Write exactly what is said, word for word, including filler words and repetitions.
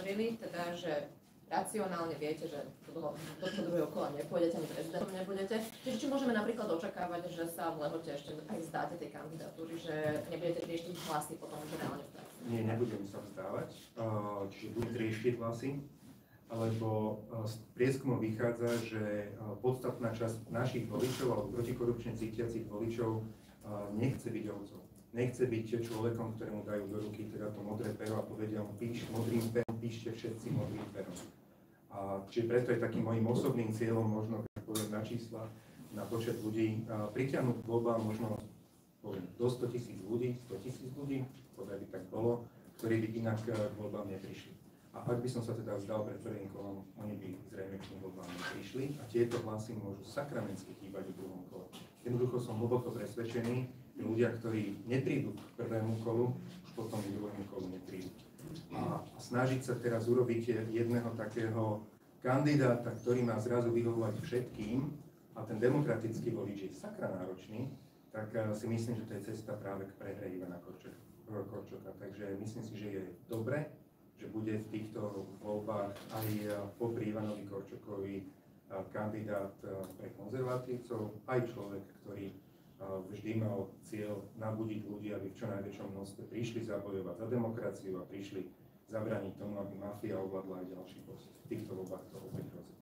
vyjadrili, teda, že racionálne viete, že do toho druhého kola nepôjdete, ani prezidentom nebudete. Čiže či môžeme napríklad očakávať, že sa v Lehote ešte aj vzdáte tej kandidatúry, že nebudete riešiť hlasy potom už reálne v praxi? Nie, nebudem sa vzdávať, čiže budem riešiť hlasy, lebo z prieskumov vychádza, že podstatná časť našich voličov alebo protikorupčne cítiacich voličov nechce byť ovcov. Nechce byť človekom, ktorému dajú do ruky teda to modré pero a povedia mu píš modrým perom, píšte všetci modrým perom. A čiže preto je takým mojím osobným cieľom, možno keď poviem na čísla, na počet ľudí, pritiahnuť k voľbám možno poviem, do sto tisíc ľudí, sto tisíc ľudí, podľa by tak bolo, ktorí by inak k voľbám neprišli. A ak by som sa teda vzdal pred prvým kolom, oni by zrejme k tým voľbám neprišli a tieto hlasy môžu sakramentsky chýbať v druhom kole. Jednoducho som hlboko presvedčený, že ľudia, ktorí neprídu k prvému kolu, už potom k druhému kolu neprídu. A, a snažiť sa teraz urobiť jedného takého kandidáta, ktorý má zrazu vyhovovať všetkým a ten demokratický volič je sakra náročný, tak si myslím, že to je cesta práve k prehre Ivana Korčoka. Takže myslím si, že je dobre, že bude v týchto voľbách aj popri Ivanovi Korčokovi kandidát pre konzervatívcov, aj človek, ktorý vždy mal cieľ nabudiť ľudí, aby v čo najväčšom množstve prišli zabojovať za demokraciu a prišli zabrániť tomu, aby mafia ovládla aj ďalší post. V týchto voľbách to opäť hrozí.